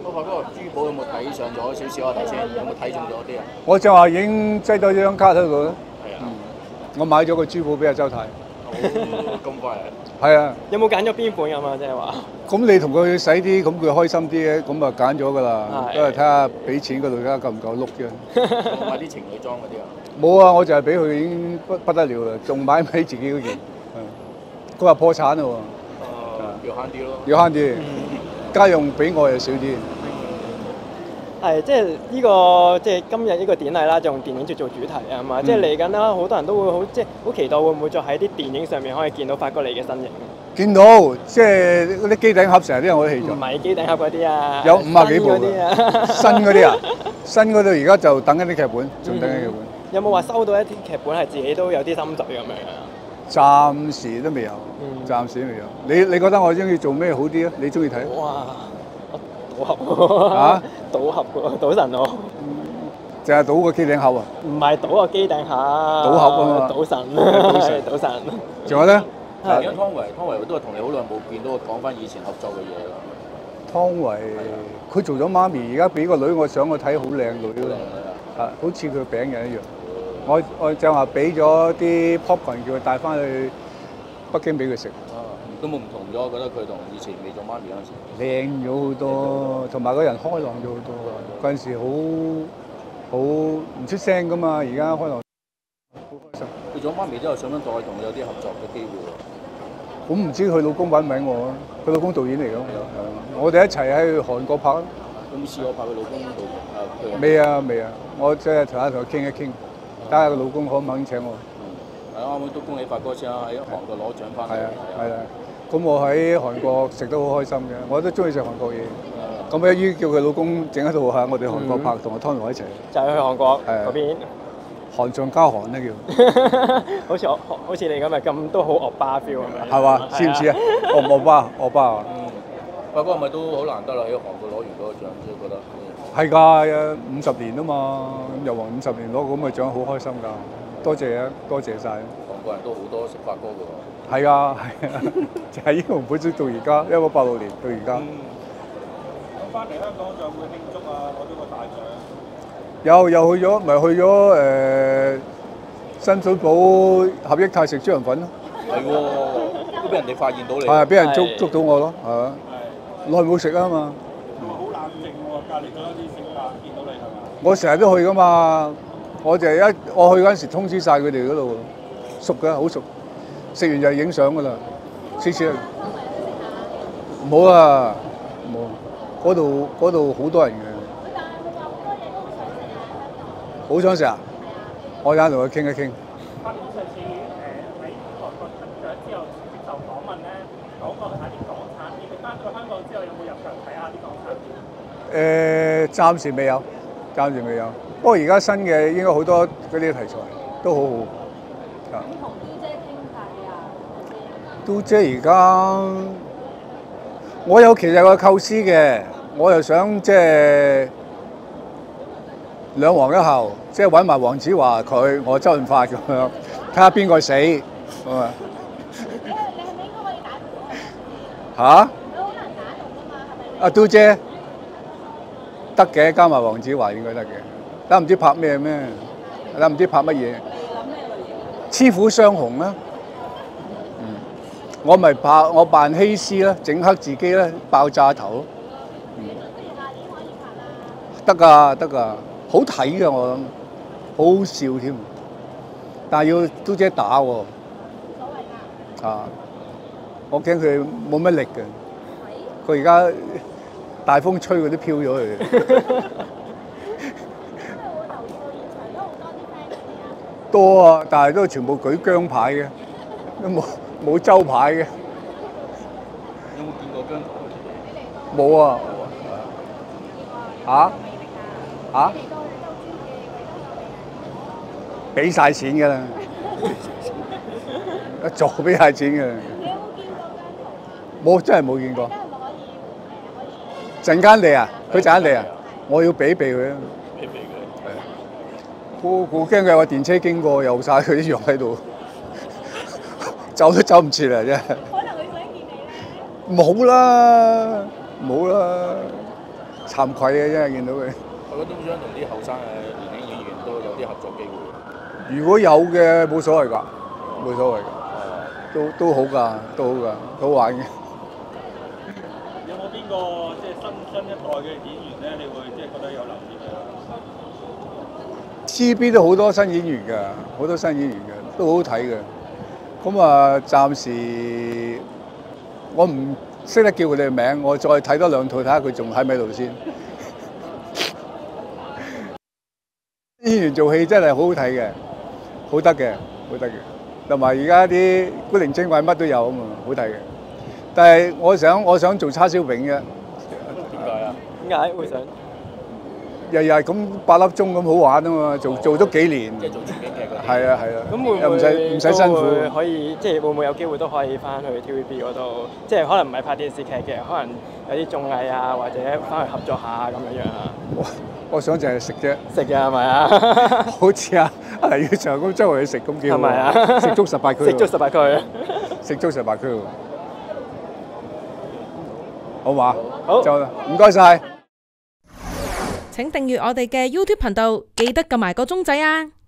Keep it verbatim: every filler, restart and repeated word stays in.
我發哥珠寶有冇睇上咗少少啊？頭先有冇睇中咗啲啊？ 我就話已經擠多張卡喺度啦。 係啊， 我買咗個珠寶俾阿周太。 哦，咁快啊！ 係啊， 有冇揀咗邊款咁啊？即係話。 咁你同佢使啲，咁佢開心啲嘅，咁啊揀咗㗎啦。 係都係睇下俾錢嗰度而家夠唔夠碌啫。 我買啲情侶裝嗰啲啊。 冇啊，我就係俾佢已經不不得了啦，仲買唔起自己嗰件。佢話破產啦喎。 誒，要慳啲咯。 要慳啲，家用俾我又少啲。 係，即係呢個即係今日呢個典禮啦，就用電影節做主題啊嘛。即係嚟緊啦，好多人都會好即係好期待會唔會再喺啲電影上面可以見到發哥你嘅身影。 見到即係嗰啲機頂盒成日都有我啲戲唔做。 係機頂盒嗰啲啊， 有五啊幾部新嗰啲啊。 新嗰啲啊，新嗰度而家就等緊啲劇本，仲等緊劇本。 有冇話收到一啲劇本係自己都有啲心水咁樣啊？ 暫時都未有， 嗯暫時都未有。你你覺得我中意做咩好啲啊？你中意睇？ 哇！賭俠喎， 啊賭俠喎，賭神喎， 淨係賭個機頂盒啊？ 唔係賭個機頂盒，賭賭俠啊嘛賭神， 賭神賭神。 仲有咧？ 而家湯唯，湯唯都係同你好耐冇見到，講翻以前合作嘅嘢啦。 湯唯佢做咗媽咪，而家俾個女我想我睇好靚女咯， 係啊，好似佢餅人一樣。我我就話俾咗啲 popcorn 叫佢帶翻去北京俾佢食。 啊，都冇唔同咗，覺得佢同以前未做媽咪嗰陣時。 靚咗好多，同埋個人開朗咗好多。嗰陣時好好唔出聲噶嘛，而家開朗好開心。 佢做媽咪之後，想唔想再同你有啲合作嘅機會喎？ 咁唔知佢老公揾唔揾我啊？佢老公導演嚟㗎，我哋一齊喺韓國拍。 有冇試過拍佢老公做啊？佢未啊未啊，我即係同下同佢傾一傾，睇下個老公可唔肯請我。 係啊，啱啱都恭喜發哥先啊！喺韓國攞獎翻嚟。 係啊係啊，咁我喺韓國食得好開心嘅，我都中意食韓國嘢。咁一於叫佢老公整一套喺我哋韓國拍，同我湯唯一齊。 就係去韓國係啊嗰邊， 韓上加韓咧叫。 好似我好似你咁啊，咁都好惡巴 feel 係咪？ 係嘛？似唔似啊？惡惡巴惡巴啊！ 嗯，發哥係咪都好難得啦？喺韓國攞完嗰個獎，即係覺得。 係㗎，五十年啊嘛，咁又話五十年攞咁嘅獎，好開心㗎。多謝啊，多謝晒。 韓國人都好多識發哥㗎喎。 係啊，係啊，就係英雄本色到而家，一九八六年到而家。 咁翻嚟香港仲有冇慶祝啊？攞咗個大獎。 有又去咗，咪去咗誒深水埗合益泰食豬潤粉咯。 係喎，都俾人哋發現到你。 係啊，俾人捉係捉到我咯，係嘛？耐冇食啊嘛。 好冷靜喎，隔離嗰啲小客見到你係嘛？ 我成日都去噶嘛，我就係一我去嗰陣時通知晒佢哋嗰度，熟嘅好熟，食完就影相噶啦，次次冇啊冇，嗰度嗰度好多人嘅，好想食啊！我等下同佢傾一傾。 發哥上次誒喺韓國得獎之後接受訪問咧，講過下啲港產片，你翻到香港之後有冇入場睇下啲港產片？ 誒、暫時未有，暫時未有。不過而家新嘅應該好多嗰啲題材都好好。啊， 同嘟姐傾偈啊！ 都即係而家，我有其實有個構思嘅，我又想即係兩王一後，即係揾埋黃子華佢，我周潤發咁樣，睇下邊個死咁啊！ 你係你係咪應該可以打到啊？ 嚇？ 你好難打到㗎嘛，係咪？ 阿嘟姐得嘅，加埋黃子華應該得嘅。但唔知拍咩咩，但唔知拍乜嘢。 你諗咩類 《 型？ 雌虎雙雄》啦，嗯，我咪拍我扮希斯啦，整黑自己啦，爆炸頭咯，嗯， 下年可以拍啦。 得㗎得㗎，好睇㗎我諗，好好笑添，但係要嘟姐打喎， 冇所謂㗎。 啊，我驚佢冇乜力嘅，佢而家大風吹佢都飄咗去。多啊，但係都全部舉姜牌嘅，都冇冇周牌嘅。 有冇見過姜濤？ 冇啊！嚇嚇，俾晒錢㗎啦，一早俾晒錢㗎啦。 你有冇見過姜濤？ 冇，真係冇見過。 而家係咪可以誒可以？ 陣間嚟啊！佢陣間嚟啊！我要俾俾佢啊！ 俾俾佢。 我我驚佢有個電車經過，有晒佢啲藥喺度，走都走唔切啦，真係。 可能佢想見你咧。 冇啦，冇啦。 慚愧嘅，因為見到佢。 我覺得都想同啲後生嘅年輕演員都有啲合作機會。 如果有嘅冇所謂㗎，冇所謂㗎，都都好㗎，都好㗎，好玩嘅。 有冇邊個即係新新一代嘅演員咧？你會即係覺得有留意嘅 T V B 都好多新演員㗎，好多新演員嘅，都好好睇嘅。咁啊，暫時我唔識得叫佢哋名，我再睇多兩套睇下佢仲喺咪度先。演員做戲真係好好睇嘅，好得嘅，好得嘅。同埋而家啲古靈精怪乜都有啊嘛，好睇嘅。但係我想我想做叉燒餅嘅， 點解啊？ 點解會想？ 日日咁八粒鐘咁好玩啊嘛，做做咗幾年。 即係做全景劇嗰啲。 係啊係啊。 咁會唔又唔使會唔使辛苦都會可以即係會唔會有機會都可以翻去 T V B 嗰度？即係可能唔係拍電視劇嘅，可能有啲綜藝啊，或者翻去合作下咁樣樣啊。 我我想淨係食啫， 食嘅係咪啊？ 好似啊黎耀祥咁周圍去食咁幾好。 係咪啊？ 食足十八區。 食足十八區。 食足十八區喎。好嘛？ 好， 就唔該晒。 請訂閱我哋嘅 YouTube 頻道，記得撳埋個鐘仔啊！